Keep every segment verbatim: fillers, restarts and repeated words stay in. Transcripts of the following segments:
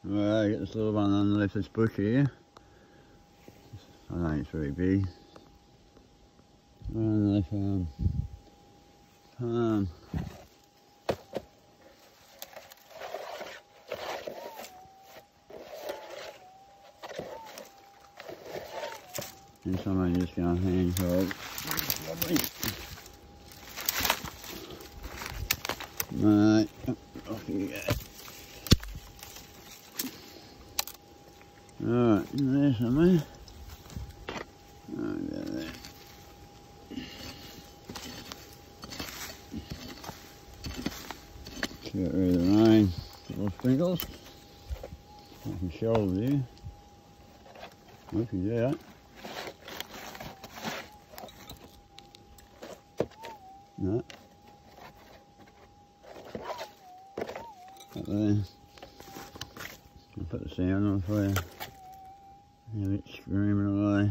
Right, get this little one underneath this bush here. I don't think it's very big. Right underneath um, um and someone just going to hand hold. Right, off you go. Alright, in there somewhere. Oh, go there. Get rid of the rain, little sprinkles. I can shoulder you. If you do that. No. Up there. I'll put the sound on for you. Have it screaming away.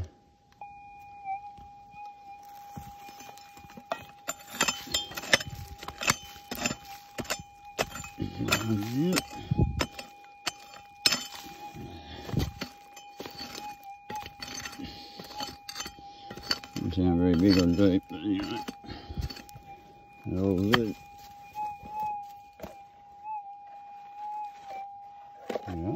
Yep. Doesn't sound very big or deep, but anyway. All good. Yeah.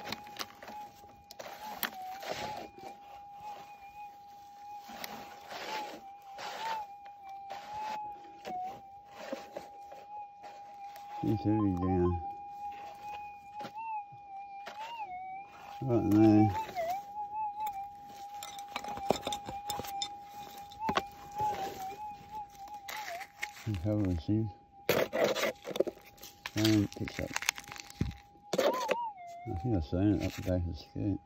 It's heavy down. Right in there. And cover this thing. And it picks up. I think I've seen it up the back of the skirt.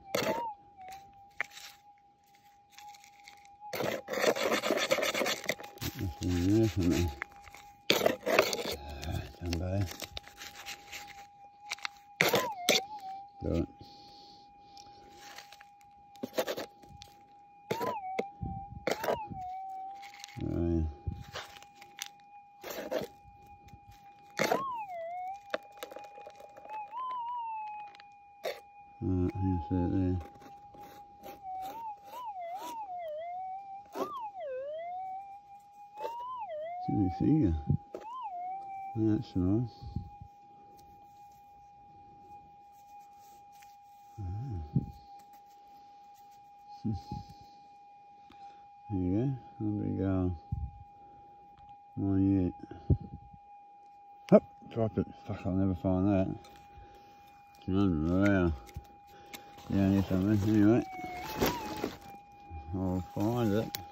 Must be in there somewhere. Done by. Got it. Right. Alright, here's that there. It's in my finger. That's nice. Ah. There you go. There we go. One yet. Hop! Drop it. Fuck, I'll never find that. It's under the hour. Down here somewhere. Anyway, I'll find it.